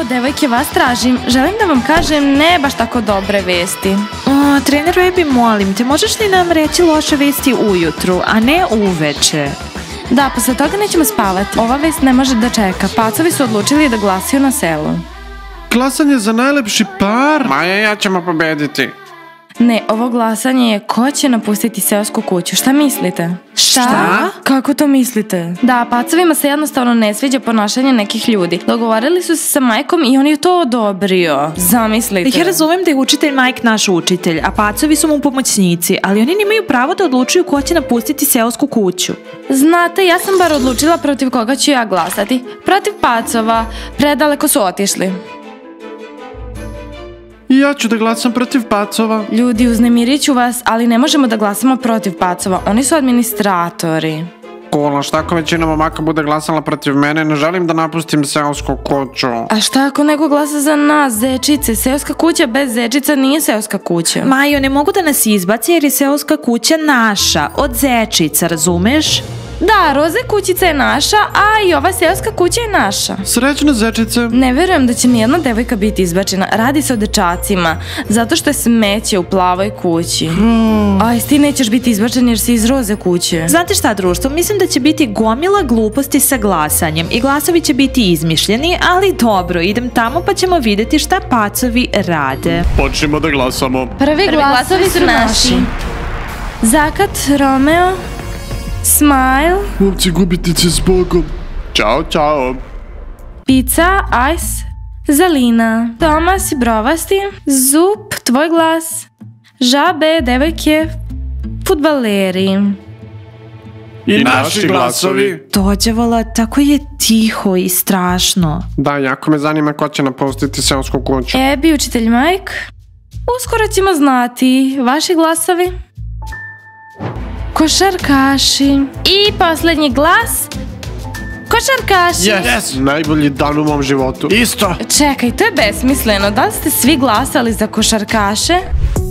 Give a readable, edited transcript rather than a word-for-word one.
devojke, vas tražim. Želim da vam kažem ne baš tako dobre vesti. Trener Ebi, molim te, možeš li nam reći loše vesti ujutru, a ne uveče? Da, posle toga nećemo spavati. Ova vest ne može da čeka. Pacovi su odlučili da glasaju na selu. Glasanje za najlepši par? Maja i ja ćemo pobediti. Ne, ovo glasanje je ko će napustiti seosku kuću. Šta mislite? Šta? Kako to mislite? Da, pacovima se jednostavno ne sviđa ponašanje nekih ljudi. Dogovorili su se sa majkom i on je to odobrio. Zamislite. Ja razumem da je učitelj Mike naš učitelj, a pacovi su mu pomoćnici, ali oni nemaju pravo da odlučuju ko će napustiti seosku kuću. Znate, ja sam bar odlučila protiv koga ću ja glasati. Protiv pacova. Predaleko su otišli. I ja ću da glasam protiv pacova. Ljudi, uznemirit ću vas, ali ne možemo da glasamo protiv pacova. Oni su administratori. Cool, šta ako većina momaka bude glasala protiv mene, ne želim da napustim seosku kuću. A šta ako neko glasa za nas, zečice? Seoska kuća bez zečica nije seoska kuća. Majo, ne mogu da nas izbaci jer je seoska kuća naša, od zečica, razumeš? Da, roze kućica je naša, a i ova seoska kuća je naša. Srećne zečice. Ne verujem da će nijedna devojka biti izbačena. Radi se o dečacima, zato što je smeće u plavoj kući. Aj, ti nećeš biti izbačen jer si iz roze kuće. Znate šta, društvo, mislim da će biti gomila gluposti sa glasanjem i glasovi će biti izmišljeni, ali dobro, idem tamo pa ćemo vidjeti šta pacovi rade. Počnimo da glasamo. Prvi glasovi su naši. Zakat, Romeo, Smile, Momci gubitice s Bogom. Ćao, čao. Pizza, Ice, Zalina, Tomas i Brovasti, Zup, tvoj glas, Žabe, devojke, fudbaleri. I naši glasovi. Dođevala, tako je tiho i strašno. Da, jako me zanima ko će napustiti seosku kuću. Ebi, učitelj Mike, uskoro ćemo znati. Vaši glasovi? Košarkaši. I posljednji glas, košarkaši. Yes. Najbolji dan u mom životu. Isto. Čekaj, to je besmisleno. Da li ste svi glasali za košarkaše?